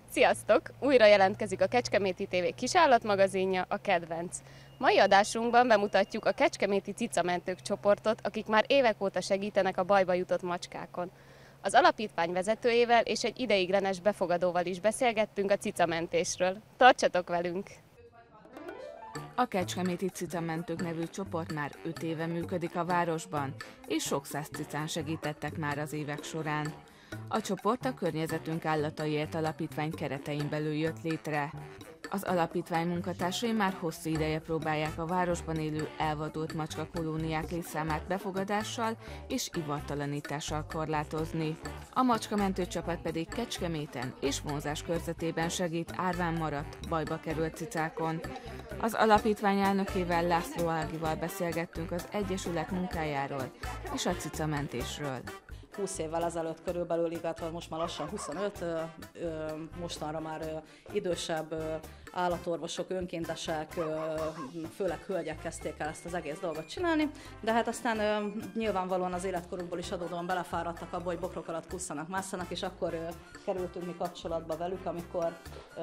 Sziasztok! Újra jelentkezik a Kecskeméti TV kisállatmagazinja, a Kedvenc. Mai adásunkban bemutatjuk a kecskeméti cicamentők csoportot, akik már évek óta segítenek a bajba jutott macskákon. Az alapítvány vezetőjével és egy ideiglenes befogadóval is beszélgettünk a cicamentésről. Tartsatok velünk! A Kecskeméti Cicamentők nevű csoport már 5 éve működik a városban, és sok száz cicán segítettek már az évek során. A csoport a Környezetünk Állataiért Alapítvány keretein belül jött létre. Az alapítvány munkatársai már hosszú ideje próbálják a városban élő elvadult macskakolóniák létszámát befogadással és ivartalanítással korlátozni. A macskamentő csapat pedig Kecskeméten és vonzás körzetében segít árván maradt, bajba került cicákon. Az alapítvány elnökével, László Ágival beszélgettünk az egyesület munkájáról és a cicamentésről. 20 évvel ezelőtt körülbelül, illetve most már lassan 25, mostanra már idősebb állatorvosok, önkéntesek, főleg hölgyek kezdték el ezt az egész dolgot csinálni, de hát aztán nyilvánvalóan az életkorukból is adódóan belefáradtak abba, hogy bokrok alatt kusszanak, másszanak, és akkor kerültünk mi kapcsolatba velük, amikor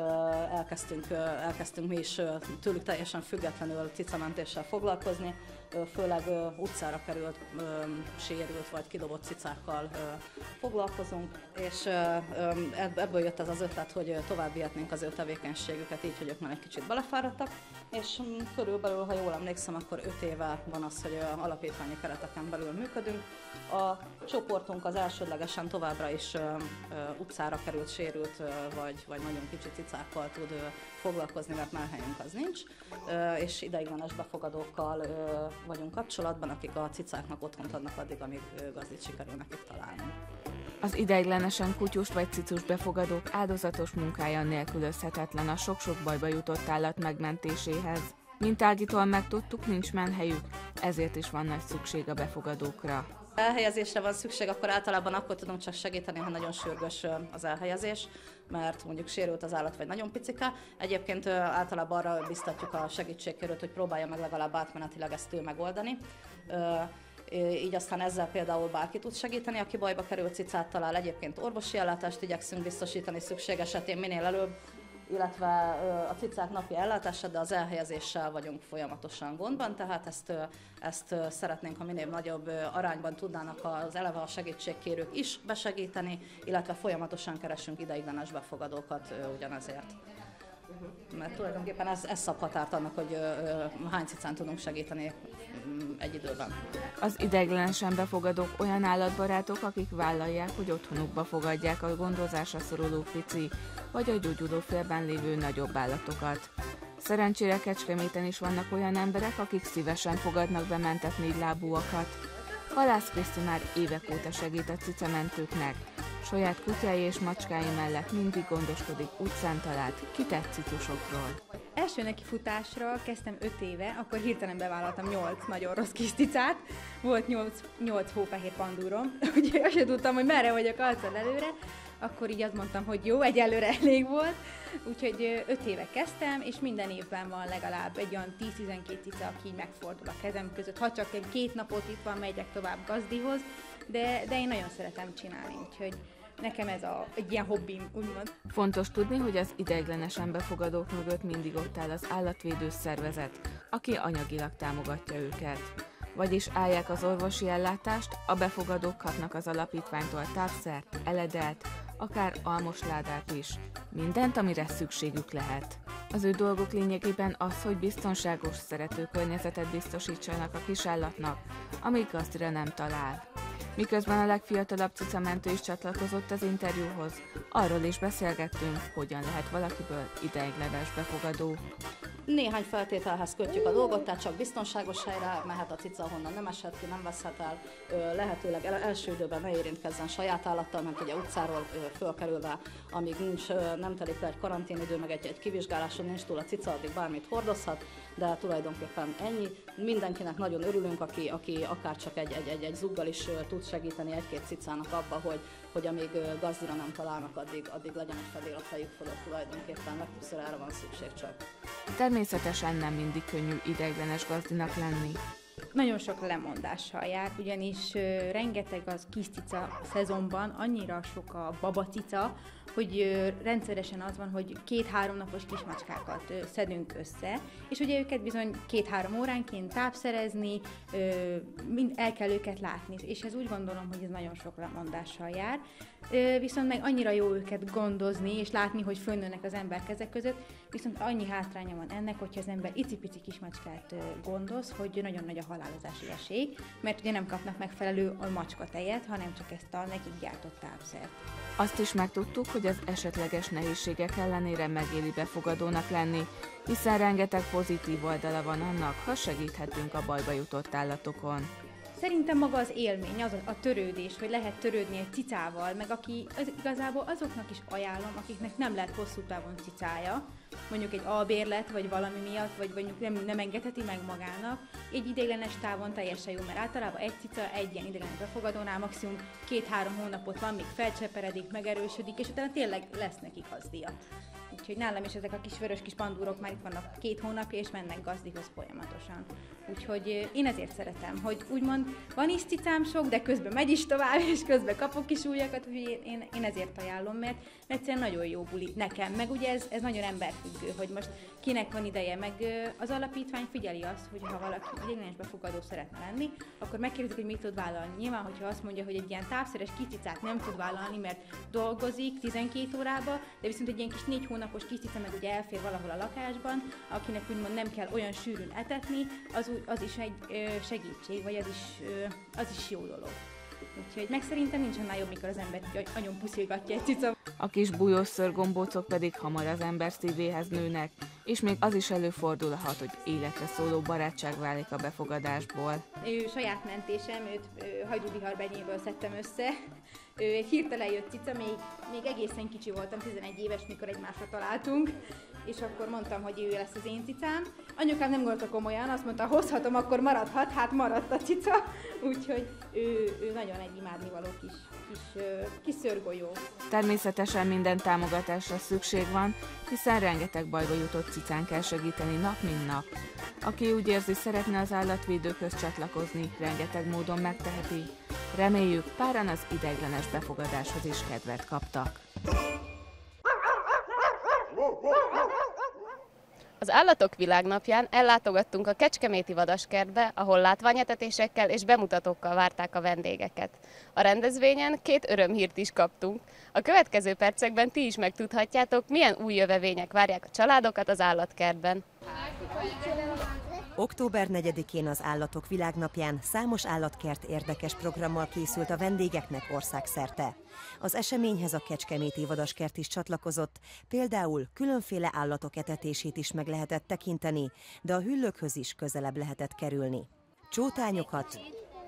elkezdtünk mi is tőlük teljesen függetlenül cicamentéssel foglalkozni, főleg utcára került, sérült vagy kidobott cicákkal foglalkozunk, és ebből jött ez az ötlet, hogy tovább vihetnénk az ő tevékenységüket így, hogy ők már egy kicsit belefáradtak, és körülbelül, ha jól emlékszem, akkor 5 éve van az, hogy alapítványi kereteken belül működünk. A csoportunk az elsődlegesen továbbra is utcára került, sérült vagy nagyon kicsi cicákkal tud foglalkozni, mert már helyünk az nincs, és ideiglenes befogadókkal vagyunk kapcsolatban, akik a cicáknak otthont adnak addig, amíg gazdit sikerül nekik találni. Az ideiglenesen kutyus vagy cicus befogadók áldozatos munkája nélkülözhetetlen a sok-sok bajba jutott állat megmentéséhez. Mint Ágitól megtudtuk, nincs menhelyük, ezért is van nagy szükség a befogadókra. Elhelyezésre van szükség, akkor tudunk csak segíteni, ha nagyon sürgős az elhelyezés, mert mondjuk sérült az állat, vagy nagyon picike. Egyébként általában arra biztatjuk a segítségkérőt, hogy próbálja meg legalább átmenetileg ezt ő megoldani. Így aztán ezzel például bárki tud segíteni, aki bajba került cicát talál. Egyébként orvosi ellátást igyekszünk biztosítani szükség esetén minél előbb, illetve a cicák napi ellátását, de az elhelyezéssel vagyunk folyamatosan gondban, tehát ezt szeretnénk, ha minél nagyobb arányban tudnának eleve a segítségkérők is besegíteni, illetve folyamatosan keresünk ideiglenes befogadókat ugyanezért. Mert tulajdonképpen ez szab határt annak, hogy hány cicán tudunk segíteni egy időben. Az ideiglenesen befogadók olyan állatbarátok, akik vállalják, hogy otthonukba fogadják a gondozásra szoruló pici vagy a gyógyuló félben lévő nagyobb állatokat. Szerencsére Kecskeméten is vannak olyan emberek, akik szívesen fogadnak be mentett négylábúakat. Halász Kriszti már évek óta segít a cicamentőknek. Saját kutyái és macskái mellett mindig gondoskodik utcán talált, kitett cicusokról. Első nekifutásra kezdtem 5 éve, akkor hirtelen bevállaltam 8 nagyon rossz kis cicát. Volt 8 hófehér pandúrom, úgyhogy azt sem tudtam, hogy merre vagyok arccal előre. Akkor így azt mondtam, hogy jó, egyelőre elég volt. Úgyhogy 5 éve kezdtem, és minden évben van legalább egy olyan 10-12 cica, aki így megfordul a kezem között. Ha csak egy 2 napot itt van, megyek tovább gazdihoz, de én nagyon szeretem csinálni, úgyhogy nekem ez egy ilyen hobbim, úgymond. Fontos tudni, hogy az ideiglenesen befogadók mögött mindig ott áll az állatvédő szervezet, aki anyagilag támogatja őket. Vagyis állják az orvosi ellátást, a befogadók kapnak az alapítványtól tápszert, eledelt, akár almosládát is. Mindent, amire szükségük lehet. Az ő dolguk lényegében az, hogy biztonságos, szerető környezetet biztosítsanak a kisállatnak, amíg gazdira nem talál. Miközben a legfiatalabb cicamentő is csatlakozott az interjúhoz, arról is beszélgettünk, hogyan lehet valakiből ideiglenes befogadó. Néhány feltételhez kötjük a dolgot, tehát csak biztonságos helyre mehet a cica, ahonnan nem eshet ki, nem veszhet el, lehetőleg első időben ne érintkezzen saját állattal, mert ugye utcáról fölkerülve, amíg nem telik le egy karanténidő, meg egy kivizsgáláson nincs túl a cica, addig bármit hordozhat, de tulajdonképpen ennyi. Mindenkinek nagyon örülünk, aki akár csak egy zuggal is tud segíteni egy-két cicának abba, hogy amíg gazdira nem találnak, addig legyen egy fedél a fejük fölött tulajdonképpen, legtöbbször erre van szükség csak. Természetesen nem mindig könnyű ideiglenes gazdinak lenni. nagyon sok lemondással jár, ugyanis rengeteg az kis cica szezonban, annyira sok a babacica, hogy rendszeresen az van, hogy 2-3 napos kismacskákat szedünk össze, és ugye őket bizony 2-3 óránként tápszerezni, el kell őket látni, és ez úgy gondolom, hogy ez nagyon sok lemondással jár. Viszont meg annyira jó őket gondozni, és látni, hogy fölnőnek az ember kezek között, viszont annyi hátránya van ennek, hogyha az ember icipici kismacskát gondoz, hogy nagyon nagy a halálozási esély, mert ugye nem kapnak megfelelő macskatejet, hanem csak ezt a nekik gyártott tápszert. Azt is megtudtuk, hogy az esetleges nehézségek ellenére megéri befogadónak lenni, hiszen rengeteg pozitív oldala van annak, ha segíthetünk a bajba jutott állatokon. Szerintem maga az élmény, az a törődés, hogy lehet törődni egy cicával, meg igazából azoknak is ajánlom, akiknek nem lehet hosszú távon cicája, mondjuk egy albérlet, vagy valami miatt, vagy mondjuk nem engedheti meg magának. Egy ideiglenes távon teljesen jó, mert általában egy cica egy ilyen ideiglenes befogadónál maximum 2-3 hónapot van, még felcseperedik, megerősödik, és utána tényleg lesz neki gazdia. Úgyhogy nálam is ezek a kis vörös kis pandúrok már itt vannak 2 hónapja, és mennek gazdihoz folyamatosan. Úgyhogy én ezért szeretem, hogy úgymond van is cicám sok, de közben megy is tovább, és közben kapok is újakat, úgyhogy én ezért ajánlom, mert egyszerűen nagyon jó buli nekem, meg ugye ez nagyon emberfüggő, hogy most kinek van ideje, meg az alapítvány figyeli azt, hogy ha valaki ideiglenes befogadó szeretne lenni, akkor megkérdezik, hogy mit tud vállalni. Nyilván, hogyha azt mondja, hogy egy ilyen távszeres kicicát nem tud vállalni, mert dolgozik 12 órába, de viszont egy ilyen kis 4 hónapos kicica meg ugye elfér valahol a lakásban, akinek úgymond nem kell olyan sűrűn etetni, az is egy segítség, vagy az is jó dolog. Úgyhogy meg szerintem nincs annál jobb, mikor az ember agyon puszilgatja egy cica. A kis bújós szőrgombócok pedig hamar az ember szívéhez nőnek, és még az is előfordulhat, hogy életre szóló barátság válik a befogadásból. Ő saját mentésem, őt hajdúbihar-benyéből szedtem össze. Ő egy hirtelen jött cica, még egészen kicsi voltam, 11 éves, mikor egymásra találtunk, és akkor mondtam, hogy ő lesz az én cicám. Anyukám nem gondolta komolyan, azt mondta, hozhatom, akkor maradhat, hát maradt a cica, úgyhogy ő nagyon egy imádnivaló kis szőrgolyó. Természetesen minden támogatásra szükség van, hiszen rengeteg bajba jutott cicán kell segíteni nap mint nap. Aki úgy érzi, szeretne az állatvédőkhöz csatlakozni, rengeteg módon megteheti. Reméljük, páran az ideiglenes befogadáshoz is kedvet kaptak. Az Állatok Világnapján ellátogattunk a Kecskeméti Vadaskertbe, ahol látványetetésekkel és bemutatókkal várták a vendégeket. A rendezvényen 2 örömhírt is kaptunk. A következő percekben ti is megtudhatjátok, milyen új jövevények várják a családokat az állatkertben. Október 4-én az Állatok Világnapján számos állatkert érdekes programmal készült a vendégeknek országszerte. Az eseményhez a Kecskeméti Vadaskert is csatlakozott, például különféle állatok etetését is meg lehetett tekinteni, de a hüllőkhöz is közelebb lehetett kerülni. Csótányokat,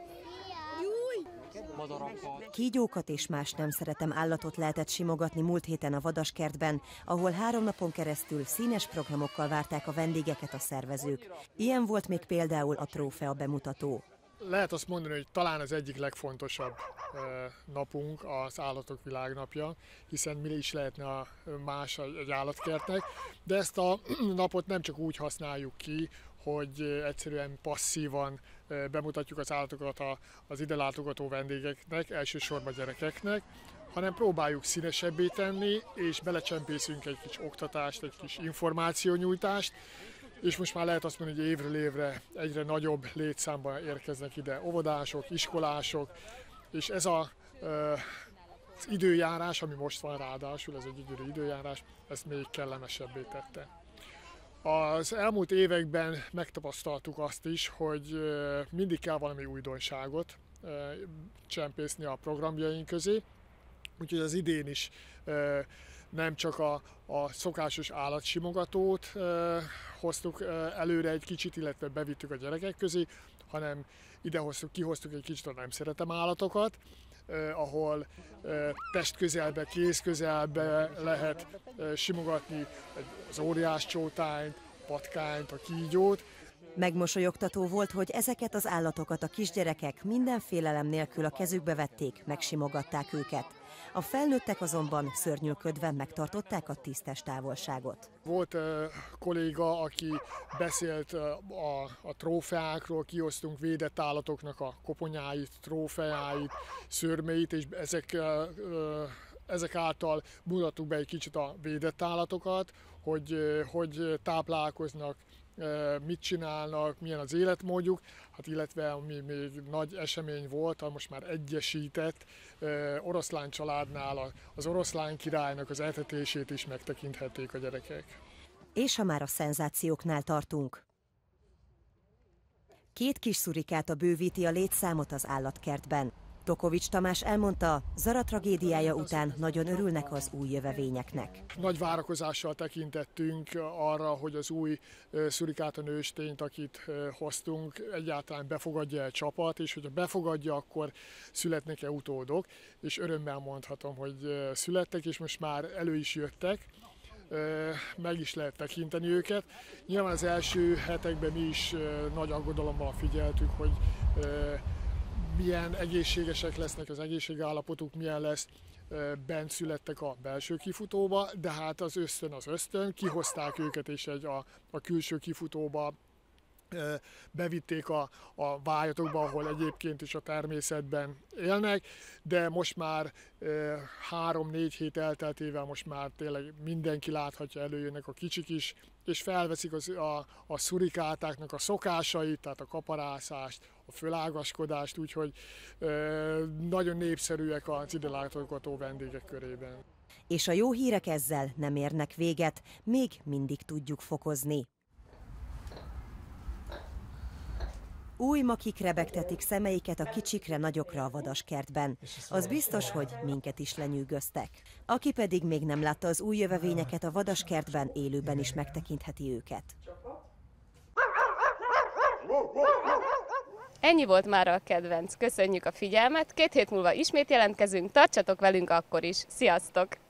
kígyókat és más nem szeretem állatot lehetett simogatni múlt héten a Vadaskertben, ahol 3 napon keresztül színes programokkal várták a vendégeket a szervezők. Ilyen volt még például a trófea bemutató. Lehet azt mondani, hogy talán az egyik legfontosabb napunk az Állatok Világnapja, hiszen mi is lehetne más egy állatkertnek, de ezt a napot nem csak úgy használjuk ki, hogy egyszerűen passzívan bemutatjuk az állatokat az ide látogató vendégeknek, elsősorban gyerekeknek, hanem próbáljuk színesebbé tenni, és belecsempészünk egy kis oktatást, egy kis információnyújtást, és most már lehet azt mondani, hogy évről évre egyre nagyobb létszámban érkeznek ide óvodások, iskolások, és ez az időjárás, ami most van ráadásul, ez egy gyönyörű időjárás, ezt még kellemesebbé tette. Az elmúlt években megtapasztaltuk azt is, hogy mindig kell valami újdonságot csempészni a programjaink közé, úgyhogy az idén is nem csak a szokásos állatsimogatót hoztuk előre egy kicsit, illetve bevittük a gyerekek közé, hanem kihoztuk egy kicsit a nem szeretem állatokat, ahol testközelbe, kézközelbe lehet simogatni az óriás csótányt, patkányt, a kígyót. Megmosolyogtató volt, hogy ezeket az állatokat a kisgyerekek minden félelem nélkül a kezükbe vették, megsimogatták őket. A felnőttek azonban szörnyűködve megtartották a tisztes távolságot. Volt kolléga, aki beszélt a trófeákról, kiosztunk védett állatoknak a koponyáit, trófeáit, szőrmeit, és ezek által mutattuk be egy kicsit a védett állatokat, hogy táplálkoznak, mit csinálnak, milyen az életmódjuk, hát illetve ami még nagy esemény volt, most már egyesített oroszlán családnál az oroszlán királynak az etetését is megtekinthették a gyerekek. És ha már a szenzációknál tartunk. 2 kis szurikáta bővíti a létszámot az állatkertben. Tokovics Tamás elmondta, Zara tragédiája után nagyon örülnek az új jövevényeknek. Nagy várakozással tekintettünk arra, hogy az új szurikáta nőstényt, akit hoztunk, egyáltalán befogadja a csapat, és hogyha befogadja, akkor születnek-e utódok, és örömmel mondhatom, hogy születtek, és most már elő is jöttek. Meg is lehet tekinteni őket. Nyilván az első hetekben mi is nagy aggodalommal figyeltük, hogy milyen egészségesek lesznek, az egészségállapotuk milyen lesz, bent születtek a belső kifutóba, de hát az ösztön, kihozták őket és a külső kifutóba bevitték a vályatokba, ahol egyébként is a természetben élnek, de most már 3-4 hét elteltével most már tényleg mindenki láthatja, előjönnek a kicsik is, és felveszik a szurikátáknak a szokásait, tehát a kaparászást, a fölágaskodást, úgyhogy nagyon népszerűek az ide látogató vendégek körében. És a jó hírek ezzel nem érnek véget, még mindig tudjuk fokozni. Új makik rebegtetik szemeiket a kicsikre, nagyokra a vadaskertben. Az biztos, hogy minket is lenyűgöztek. Aki pedig még nem látta az új jövevényeket a vadaskertben, élőben is megtekintheti őket. Ennyi volt mára a kedvenc. Köszönjük a figyelmet, 2 hét múlva ismét jelentkezünk, tartsatok velünk akkor is. Sziasztok!